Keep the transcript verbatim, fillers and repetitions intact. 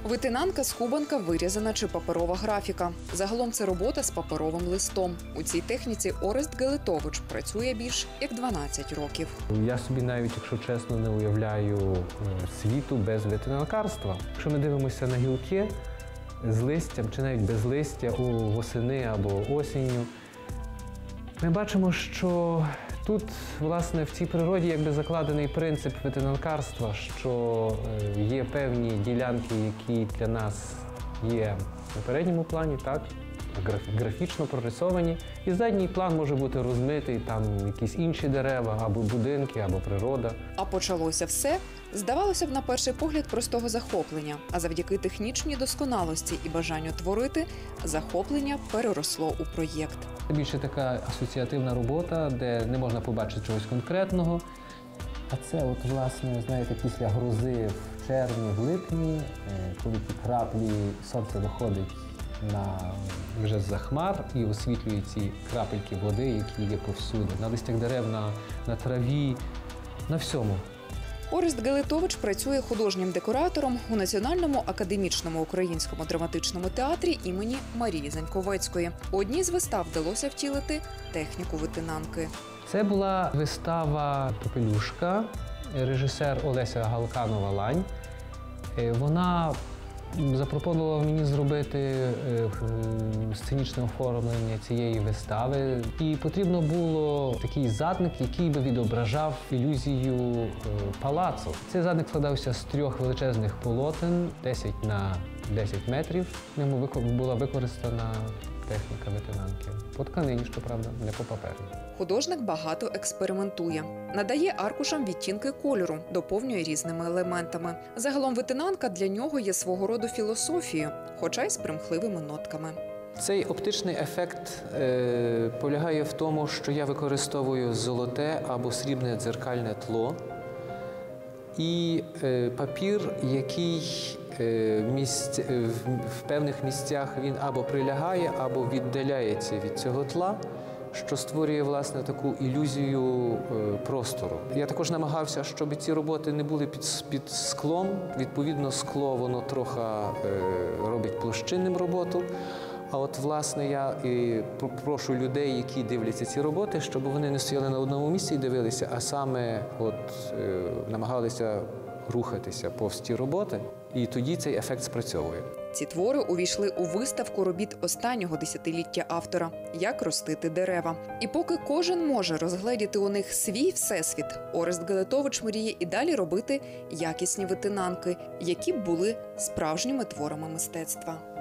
Витинанка, скубанка, вирізана чи паперова графіка. Загалом це робота з паперовим листом. У цій техніці Орест Гелетович працює більш як дванадцять років. Я собі навіть, якщо чесно, не уявляю світу без витинанкарства. Якщо ми дивимося на гілки з листям чи навіть без листя у восени або осінню, ми бачимо, що тут, власне, в цій природі якби закладений принцип витинанкарства, що є певні ділянки, які для нас є на передньому плані, так, графічно прорисовані, і задній план може бути розмитий, там якісь інші дерева, або будинки, або природа. А почалося все, здавалося б, на перший погляд, простого захоплення. А завдяки технічній досконалості і бажанню творити, захоплення переросло у проєкт. Це більше така асоціативна робота, де не можна побачити чогось конкретного. А це, от, власне, знаєте, після грози в червні, в липні, коли ті краплі, сонце виходить на вже з-за хмар і освітлює ці крапельки води, які є повсюди. На листях дерев, на, на траві, на всьому. Орест Гелетович працює художнім декоратором у Національному академічному українському драматичному театрі імені Марії Заньковецької. У одній з вистав вдалося втілити техніку витинанки. Це була вистава «Попелюшка», режисер Олеся Галканова-Лань. Вона запропонувала мені зробити сценічне оформлення цієї вистави. І потрібно було такий задник, який би відображав ілюзію палацу. Цей задник складався з трьох величезних полотен, десять на десять метрів. В ньому була використана техніка витинанки. По тканині, щоправда, не по папері. Художник багато експериментує. Надає аркушам відтінки кольору, доповнює різними елементами. Загалом витинанка для нього є свого роду філософією, хоча й з примхливими нотками. Цей оптичний ефект е, полягає в тому, що я використовую золоте або срібне дзеркальне тло і е, папір, який е, місць, е, в, в певних місцях він або прилягає, або віддаляється від цього тла, що створює, власне, таку ілюзію е, простору. Я також намагався, щоб ці роботи не були під, під склом. Відповідно, скло, воно трохи е, робить площинним роботу. А от, власне, я і прошу людей, які дивляться ці роботи, щоб вони не стояли на одному місці і дивилися, а саме от, е, намагалися рухатися повз ті роботи. І тоді цей ефект спрацьовує. Ці твори увійшли у виставку робіт останнього десятиліття автора «Як ростити дерева». І поки кожен може розгледіти у них свій всесвіт, Орест Гелетович мріє і далі робити якісні витинанки, які б були справжніми творами мистецтва.